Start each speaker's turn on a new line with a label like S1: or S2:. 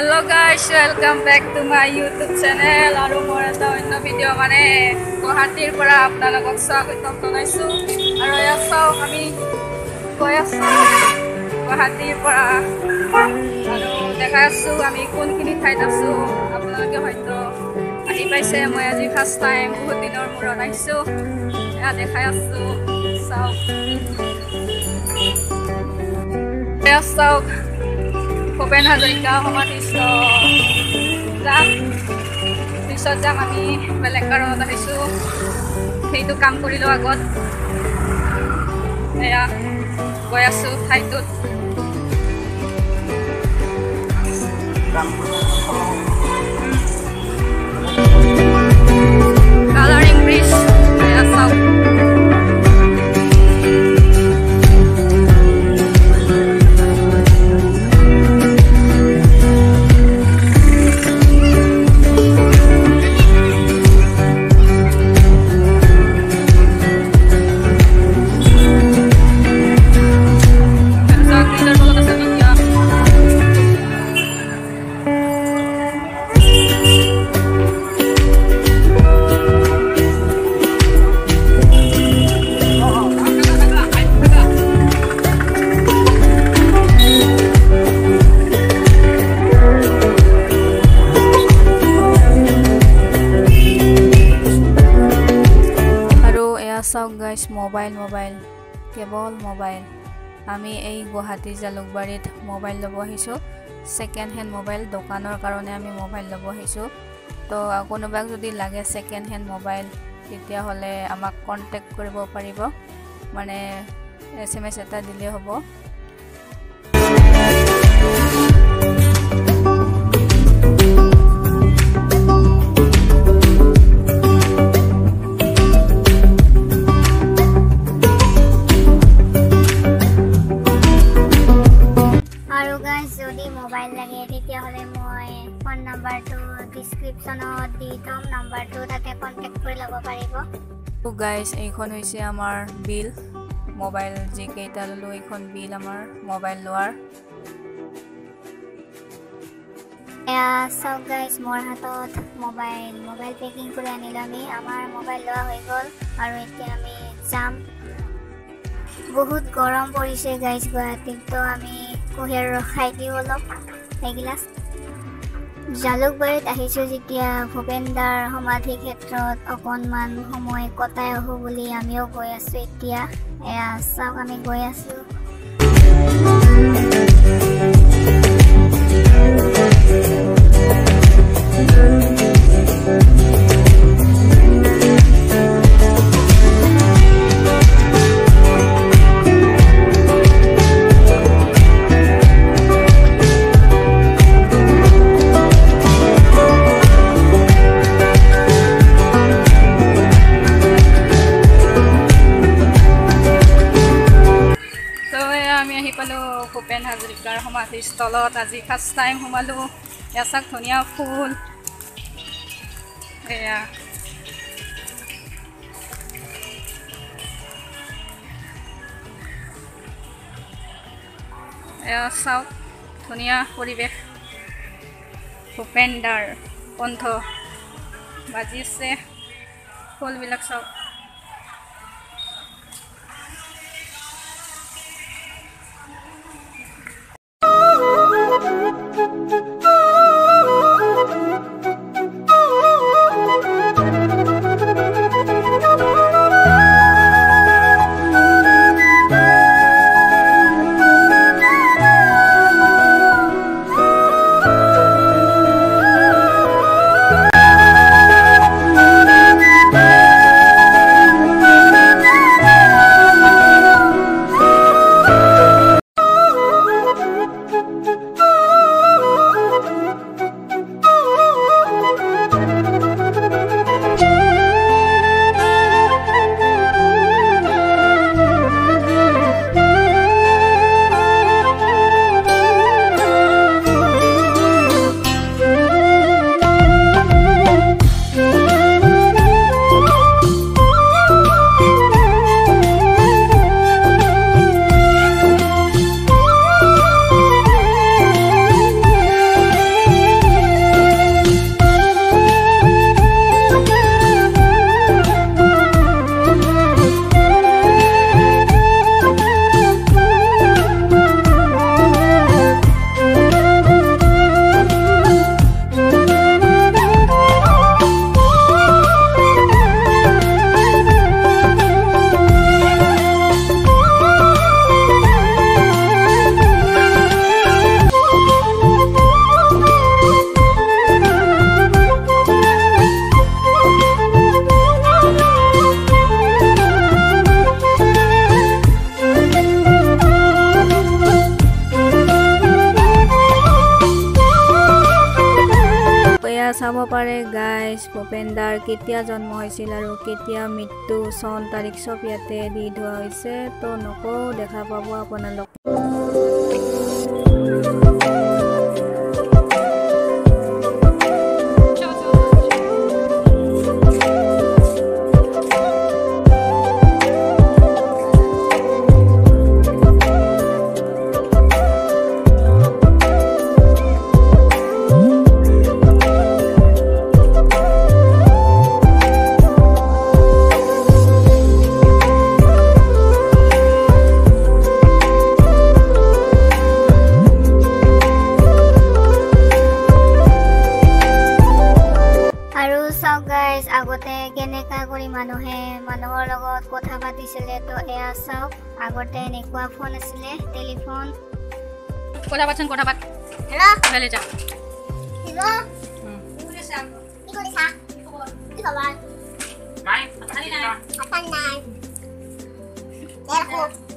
S1: Hello guys, welcome back to my YouTube channel. Aru more eta onno video mane Guwahatir pora apnalogok swagotom janaisu. Aru ya sao ami goi asu Guwahatir pora. Aru dekhai asu ami konkini thait asu. Apnaloke hoyto ahi paise moi aji first time bahut dinor muron aisu. Ya dekhai asu sao. Ya sao Hahim Bazar homathisto jam tisot jam ami belek karonot ahisu heitu kam korilo agot eya goi asu thaitut coloring bridge eya sao Sao guys mobile kebol mobile ami ei Guwahati jalukbarit mobile lobo hisu second hand mobile dokanor karone ami mobile lobo hisu to konobak jodi lage second hand mobile titia hole amak contact koribo paribo mane SMS eta dile hobo Mobail lage titia hole moi phone number to description ot di thom number to tate contact kori lobo paribo to guys ekhon hoise amar bill mobile je keita lolo ekhon bill amar mobile loar ya so guys mor hatot mobile packing kori anilami amar mobile loa hoi gol aru etia ami jam বহুত গরম পড়িছে guys গুৱাহাটীত তো আমি কোহেৰ ৰখাই দিও অলপ এগিলাস জালুকবাৰীত আহিছো যেতিয়া ভূপেন্দাৰ সমাধি ক্ষেত্ৰত অকনমান সময় কটাই আহো বুলি আমিও গৈ আছো এতিয়া এয়া চাওক আমি গৈ আছো Hahim Bazar homathiৰ স্থলত আজি ফাৰ্স্ট টাইম হোমালো এসাক ধুনিয়া ফুল এয়া এয়া চাওক ধুনিয়া পৰিৱেশ ভূপেন্দাৰ কণ্ঠ বাজিছে ফুলবিলাক চাওক
S2: গাইজ ভূপেন্দাৰ কেতিয়া জন্ম হৈছিল আৰু কেতিয়া মৃত্যু চন তাৰিখ সব ইয়াতে দি ধোৱা হৈছে তো নকৌ দেখা পাব আপোনালোক আগতে কেনেকা কৰি মানুহৰ লগত কথা পাতিছিলে তো এয়া চাওক আগতে এনেকুৱা ফোন আছিলে টেলিফোন
S3: কথা পাতছন কথা পাত
S1: হেল্ল'
S3: ভালে যা
S1: হেল্ল' কি কৰিছা কি খবৰ
S3: নাই আছানি নাই
S1: দেখো